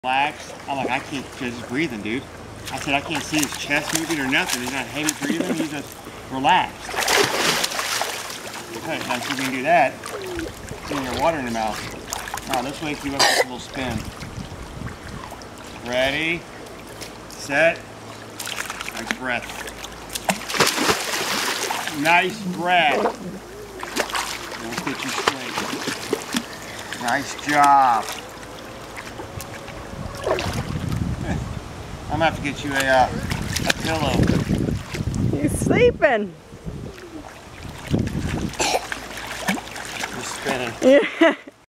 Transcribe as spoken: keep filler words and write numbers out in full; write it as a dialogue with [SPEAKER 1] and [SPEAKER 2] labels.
[SPEAKER 1] Relaxed. I'm like, I can't, just breathing, dude. I said, I can't see his chest moving or nothing. He's not heavy breathing, he's just relaxed. Okay, now see if you can do that. Getting your water in your mouth. Now let's wake you up with a little spin. Ready, set, nice breath. Nice breath. Let's get you straight. Nice job. I'm gonna have to get you a, uh, a pillow.
[SPEAKER 2] He's sleeping.
[SPEAKER 1] He's spinning.
[SPEAKER 2] Yeah.